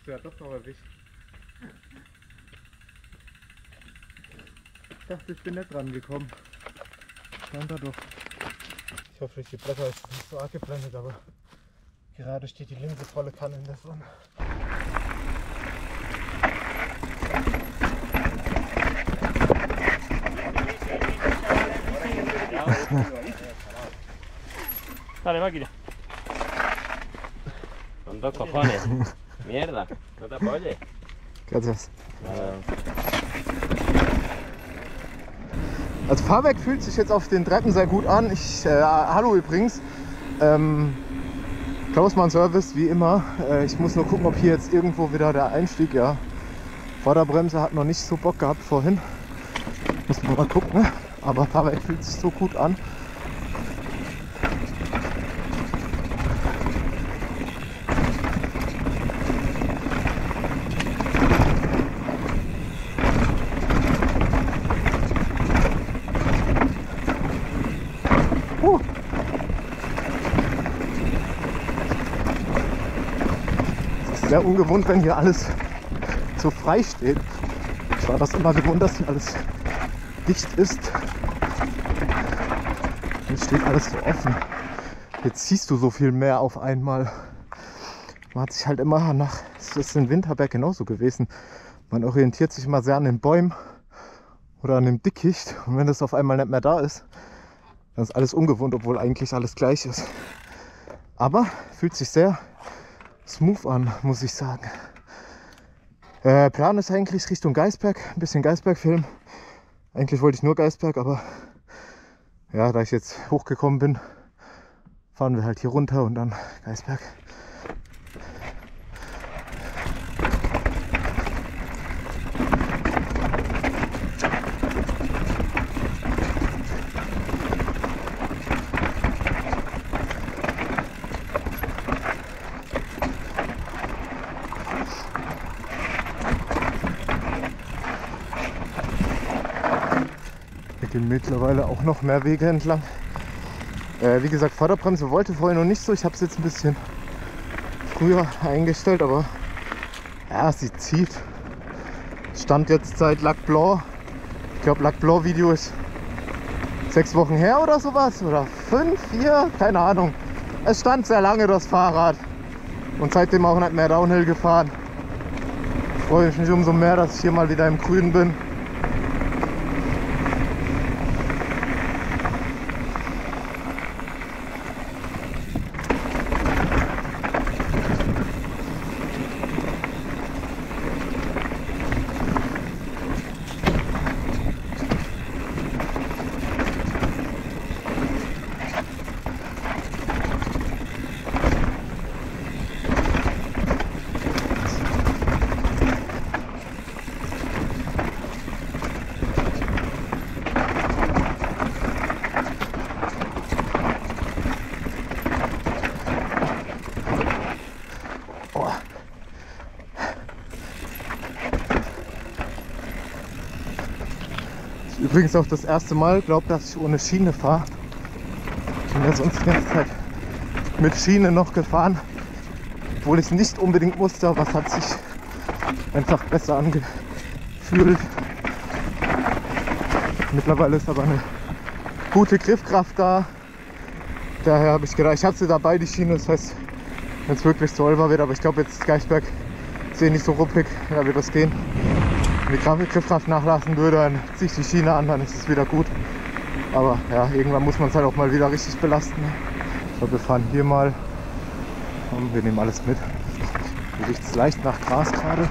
du ja doch noch erwischt. Ich dachte, ich bin nicht dran gekommen. Scheinbar doch. Ich hoffe, die Blätter ist nicht so arg geblendet, aber gerade steht die Linse volle Kanne in der Sonne. Dale, máquina. Con dos cojones. Mierda, no te apoyes. Gracias. Also Fahrwerk fühlt sich jetzt auf den Treppen sehr gut an. Hallo übrigens. Klausmann Service wie immer. Ich muss nur gucken, ob hier jetzt irgendwo wieder der Einstieg, ja. Vorderbremse hat noch nicht so Bock gehabt vorhin. Muss man mal gucken. Aber Fahrwerk fühlt sich so gut an. Sehr ungewohnt, wenn hier alles so frei steht. Ich war das immer gewohnt, dass hier alles dicht ist. Jetzt steht alles so offen. Jetzt siehst du so viel mehr auf einmal. Man hat sich halt immer nach, das ist in Winterberg genauso gewesen. Man orientiert sich immer sehr an den Bäumen oder an dem Dickicht. Und wenn das auf einmal nicht mehr da ist, dann ist alles ungewohnt, obwohl eigentlich alles gleich ist. Aber fühlt sich sehr smooth an, muss ich sagen. Plan ist eigentlich Richtung Geisberg, ein bisschen Geisberg filmen. Eigentlich wollte ich nur Geisberg, aber ja, da ich jetzt hochgekommen bin, fahren wir halt hier runter und dann Geisberg. Mittlerweile auch noch mehr Wege entlang. Wie gesagt, Vorderbremse wollte vorher noch nicht so. Ich habe es jetzt ein bisschen früher eingestellt, aber ja, sie zieht. Stand jetzt seit Lac Blanc. Ich glaube, Lac Blanc Video ist 6 Wochen her oder sowas. Oder 5, 4, keine Ahnung. Es stand sehr lange das Fahrrad. Und seitdem auch nicht mehr Downhill gefahren. Freue ich mich umso mehr, dass ich hier mal wieder im Grünen bin. Übrigens auch das erste Mal, dass ich ohne Schiene fahre. Ich bin ja sonst die ganze Zeit mit Schiene noch gefahren, obwohl ich es nicht unbedingt musste, aber es hat sich einfach besser angefühlt. Mittlerweile ist aber eine gute Griffkraft da. Daher habe ich gedacht, ich hatte sie dabei, die Schiene, das heißt, wenn es wirklich zu Olver wird, aber ich glaube jetzt Geisberg ist nicht so ruppig, da wird das gehen. Wenn die Griffkraft nachlassen würde, dann ziehe ich die Schiene an, dann ist es wieder gut. Aber ja, irgendwann muss man es halt auch mal wieder richtig belasten. So, wir fahren hier mal und wir nehmen alles mit. Hier riecht es leicht nach Gras gerade.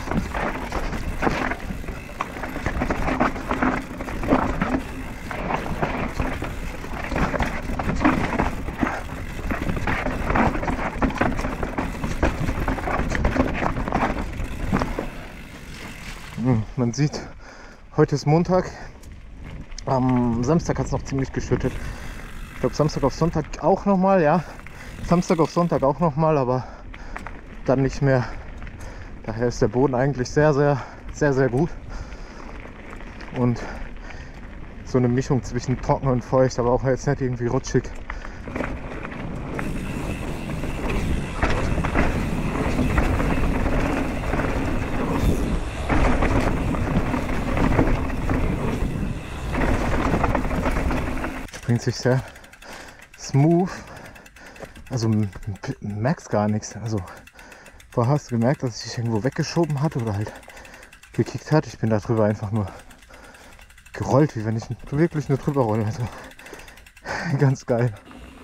Man sieht, heute ist Montag, am Samstag hat es noch ziemlich geschüttet. Ich glaube Samstag auf Sonntag auch nochmal, ja. Samstag auf Sonntag auch nochmal, aber dann nicht mehr. Daher ist der Boden eigentlich sehr, sehr gut. Und so eine Mischung zwischen trocken und feucht, aber auch jetzt nicht irgendwie rutschig. sich sehr smooth. Also merkst gar nichts. Also vorher hast du gemerkt, dass es sich irgendwo weggeschoben hat oder halt gekickt hat. Ich bin da drüber einfach nur gerollt, wie wenn ich wirklich nur drüber rolle. Also ganz geil.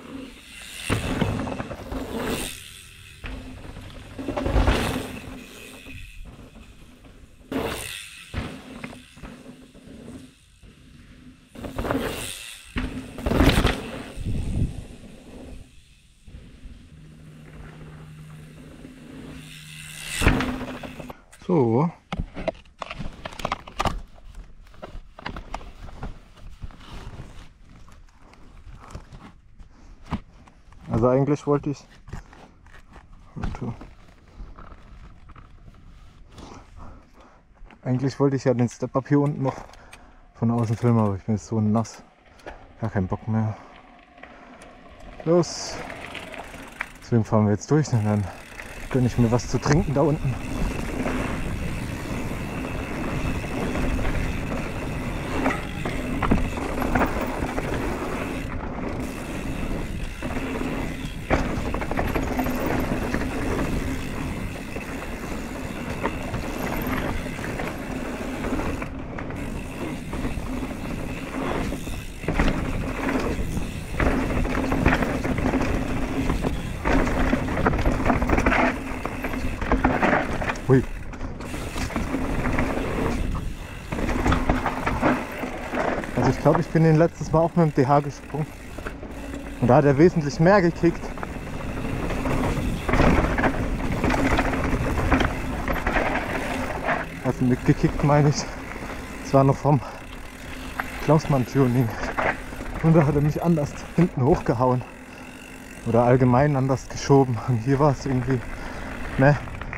So. Also eigentlich wollte ich ja den Step-Up hier unten noch von außen filmen, aber ich bin jetzt so nass. Gar keinen Bock mehr. Los! Deswegen fahren wir jetzt durch und dann gönne ich mir was zu trinken da unten. Hui. Also ich glaube, ich bin den letztes Mal auch mit dem DH gesprungen. Und da hat er wesentlich mehr gekickt. Also mitgekickt meine ich. Das war noch vom Klausmann-Tuning. Und da hat er mich anders hinten hochgehauen. Oder allgemein anders geschoben. Und hier war es irgendwie, ne?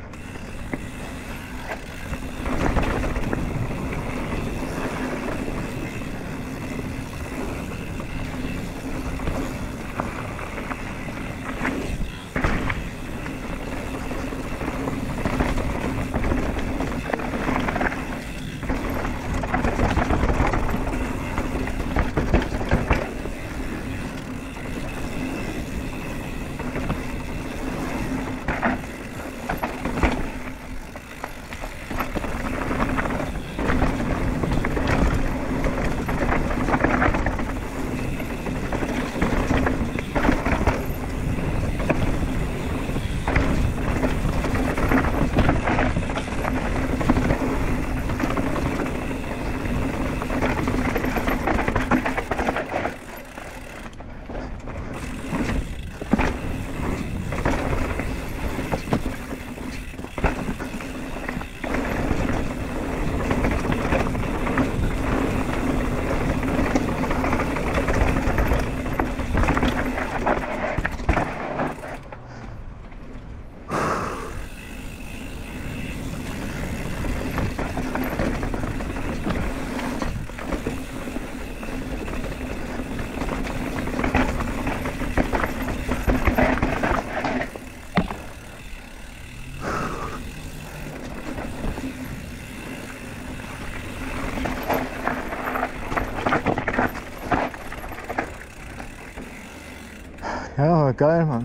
Ja, geil, Mann.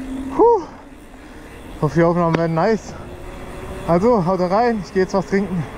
Hoffe, die Aufnahmen werden nice. Also, haut rein, ich gehe jetzt was trinken.